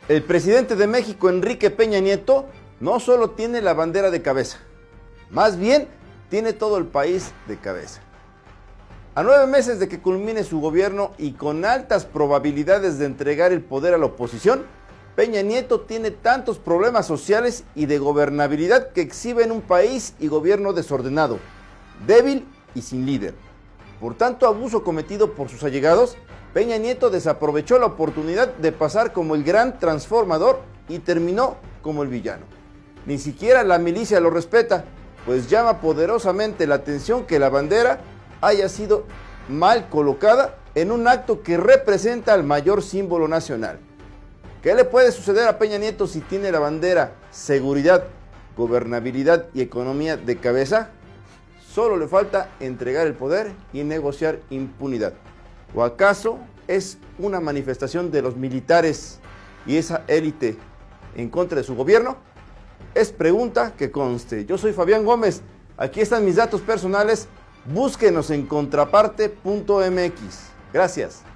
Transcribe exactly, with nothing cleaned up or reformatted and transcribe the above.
El presidente de México, Enrique Peña Nieto, no solo tiene la bandera de cabeza, más bien tiene todo el país de cabeza. A nueve meses de que culmine su gobierno y con altas probabilidades de entregar el poder a la oposición, Peña Nieto tiene tantos problemas sociales y de gobernabilidad que exhiben un país y gobierno desordenado, débil y sin líder. Por tanto abuso cometido por sus allegados, Peña Nieto desaprovechó la oportunidad de pasar como el gran transformador y terminó como el villano. Ni siquiera la milicia lo respeta, pues llama poderosamente la atención que la bandera haya sido mal colocada en un acto que representa al mayor símbolo nacional. ¿Qué le puede suceder a Peña Nieto si tiene la bandera, seguridad, gobernabilidad y economía de cabeza? Solo le falta entregar el poder y negociar impunidad. ¿O acaso es una manifestación de los militares y esa élite en contra de su gobierno? Es pregunta que conste. Yo soy Fabián Gómez, aquí están mis datos personales, búsquenos en contraparte punto m x. Gracias.